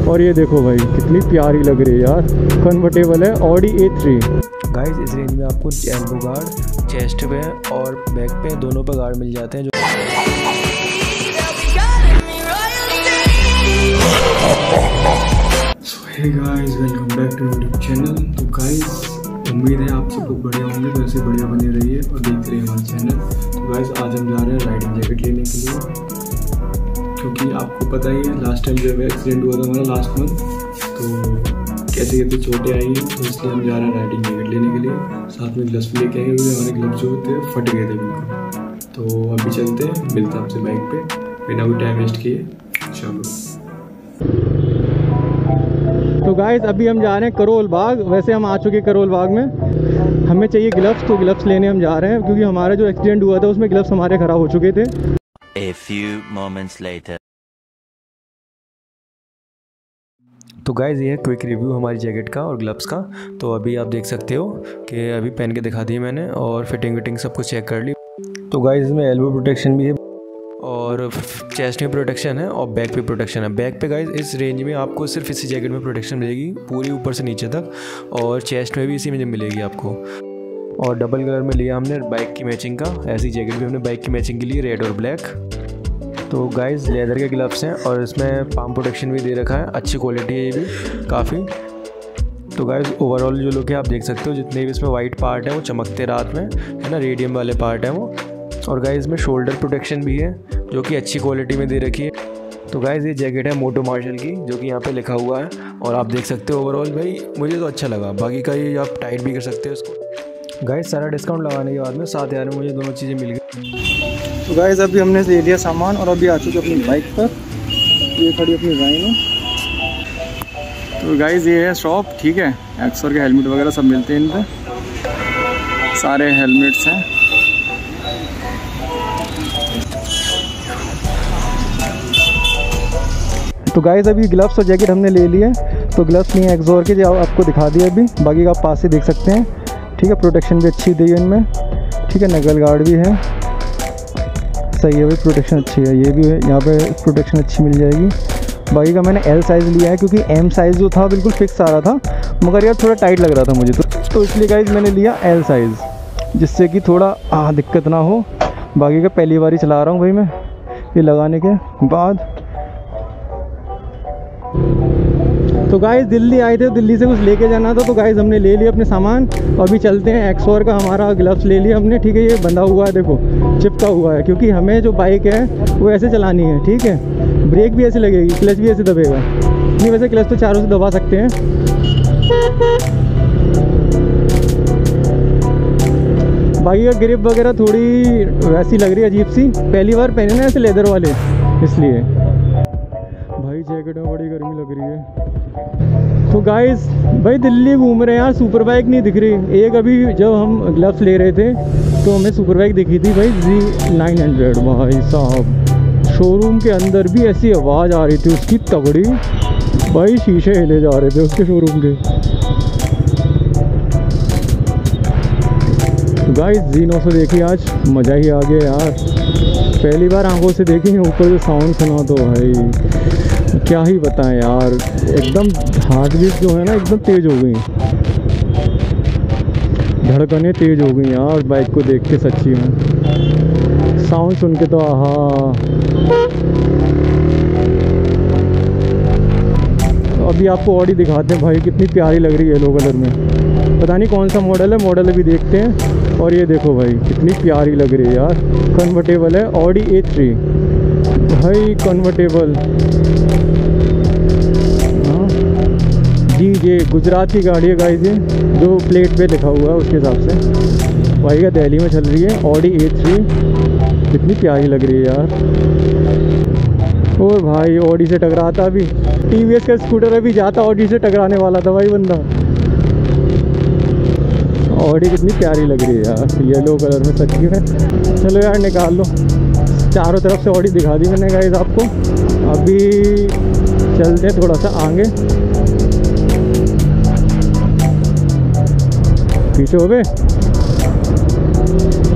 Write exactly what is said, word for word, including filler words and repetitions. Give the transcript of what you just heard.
और ये देखो भाई कितनी प्यारी लग रही है यार, कन्वर्टेबल है ऑडी ए थ्री। गाइस इस रेंज में आपको एल्बो गार्ड, चेस्ट पे और बैक पे दोनों पे गार्ड मिल जाते हैं। जो so hey guys, welcome back to YouTube channel. तो गाइस उम्मीद है आप सब लोग बढ़िया होंगे, तो ऐसे बढ़िया बने रहिए और देखते रहिए हमारा चैनल। तो गाइस आज हम जा रहे हैं राइडिंग जैकेट लेने के लिए, क्योंकि आपको पता ही है लास्ट टाइम जब एक्सीडेंट हुआ था हमारा लास्ट मंथ, तो कैसे कैसे चोटें आई हैं, तो इसलिए हम जा रहे हैं राइडिंग जैकेट लेने के लिए। साथ में ग्लव्स लेके आए हुए, हमारे ग्लव्स जो होते हैं फट गए थे बिल्कुल। तो अभी चलते हैं, मिलते हैं आपसे बाइक पे बिना कोई टाइम वेस्ट किए। चलो तो गाइस अभी हम जा रहे हैं करोल बाग। वैसे हम आ चुके करोल बाग में, हमें चाहिए ग्लव्स, तो ग्लव्स लेने हम जा रहे हैं, क्योंकि हमारा जो एक्सीडेंट हुआ था उसमें ग्लव्स हमारे ख़राब हो चुके थे। A few moments later. तो गाइज़ ये है क्विक रिव्यू हमारी जैकेट का और ग्लव्स का। तो अभी आप देख सकते हो कि अभी पहन के दिखा दी मैंने और फिटिंग विटिंग सब कुछ चेक कर ली। तो गाइज़ इसमें एल्बो प्रोटेक्शन भी है और चेस्ट में प्रोटेक्शन है और बैक पे प्रोटेक्शन है। बैक पे गाइज़ इस रेंज में आपको सिर्फ इसी जैकेट में प्रोटेक्शन मिलेगी पूरी ऊपर से नीचे तक, और चेस्ट में भी इसी में मिलेगी आपको। और डबल कलर में लिया हमने बाइक की मैचिंग का, ऐसी जैकेट भी हमने बाइक की मैचिंग के लिए, रेड और ब्लैक। तो गाइज़ लेदर के ग्लव्स हैं और इसमें पाम प्रोटेक्शन भी दे रखा है, अच्छी क्वालिटी है ये भी काफ़ी। तो गाइज़ ओवरऑल जो लुक है आप देख सकते हो, जितने भी इसमें वाइट पार्ट है वो चमकते रात में है ना, रेडियम वाले पार्ट हैं वो। और गाइज़ में शोल्डर प्रोटेक्शन भी है जो कि अच्छी क्वालिटी में दे रखी है। तो गाइज़ ये जैकेट है मोटो मार्शल की, जो कि यहाँ पे लिखा हुआ है, और आप देख सकते हो ओवरऑल भाई मुझे तो अच्छा लगा। बाकी का ये आप टाइट भी कर सकते हो इसको। गाइज़ सारा डिस्काउंट लगाने के बाद में सात हज़ार में मुझे दोनों चीज़ें मिल गई। तो गाइस अभी हमने ले लिया सामान और अभी आ चुके अपनी बाइक पर, ये खड़ी अपनी राइनो। तो गाइस ये है शॉप, ठीक है, एक्सर के हेलमेट वगैरह सब मिलते हैं इन पे, सारे हेलमेट्स हैं। तो गाइस अभी ग्लव्स और जैकेट हमने ले लिए। तो ग्लव्स नहीं है एक्सोर के, जो आपको दिखा दिया अभी, बाकी का आप पास से देख सकते हैं, ठीक है। प्रोटेक्शन भी अच्छी दी है इनमें, ठीक है, नकल गार्ड भी है, सही है भाई, प्रोटेक्शन अच्छी है। ये भी है, यहाँ पे प्रोटेक्शन अच्छी मिल जाएगी। बाकी का मैंने एल साइज़ लिया है, क्योंकि एम साइज़ जो था बिल्कुल फिक्स आ रहा था, मगर यार थोड़ा टाइट लग रहा था मुझे, तो, तो इसलिए गाइज मैंने लिया एल साइज़, जिससे कि थोड़ा आ, दिक्कत ना हो। बाकी का पहली बार ही चला रहा हूँ भाई मैं, ये लगाने के बाद। तो गाइस दिल्ली आए थे, दिल्ली से कुछ लेके जाना था, तो गाइस हमने ले लिया अपने सामान। अभी चलते हैं। एक्सोर का हमारा ग्लव्स ले लिया हमने, ठीक है। ये बंधा हुआ है, देखो चिपका हुआ है, क्योंकि हमें जो बाइक है वो ऐसे चलानी है, ठीक है। ब्रेक भी ऐसे लगेगी, क्लच भी ऐसे दबेगा नहीं, वैसे क्लच तो चारों से दबा सकते हैं। बाकी का ग्रिप वगैरह थोड़ी वैसी लग रही है, अजीब सी, पहली बार पहने ना ऐसे लेदर वाले, इसलिए। भाई जैकेट में बड़ी गर्मी लग रही है। तो गाइस भाई दिल्ली घूम रहे हैं यार, सुपर बाइक नहीं दिख रही। एक अभी जब हम ग्लव्स ले रहे थे तो हमें सुपर बाइक दिखी थी भाई, जी नाइन हंड्रेड। भाई साहब शोरूम के अंदर भी ऐसी आवाज़ आ रही थी उसकी तगड़ी, भाई शीशे हिले जा रहे थे उसके शोरूम के। तो गाइस जी नौ सौ देखी, आज मज़ा ही आ गया यार, पहली बार आंखों से देखी। ऊपर जो साउंड सुना तो भाई क्या ही बताएं यार, एकदम हार्ट बीट जो है ना एकदम तेज़ हो गई, धड़कनें तेज़ हो गई यार बाइक को देख के, सच्ची में साउंड सुन के तो आहा। तो अभी आपको ऑडी दिखाते हैं भाई, कितनी प्यारी लग रही है येलो कलर में, पता नहीं कौन सा मॉडल है, मॉडल अभी देखते हैं। और ये देखो भाई कितनी प्यारी लग रही है यार, कन्वर्टेबल है ऑडी ए थ्री भाई, कन्वर्टेबल। जी ये गुजरात की गाड़ी है गाइस, ये जो प्लेट पे लिखा हुआ है उसके हिसाब से। भाई का दिल्ली में चल रही है ऑडी ए थ्री, कितनी प्यारी लग रही है यार। और भाई ऑडी से टकराता भी, टीवीएस का स्कूटर अभी जाता ऑडी से टकराने वाला था भाई बंदा। ऑडी कितनी प्यारी लग रही है यार येलो कलर में, सच्ची में। चलो यार निकाल लो, चारों तरफ से ऑडी दिखा दी मैंने गाइस आपको। अभी चलते हैं थोड़ा सा आगे, पीछे हो गए।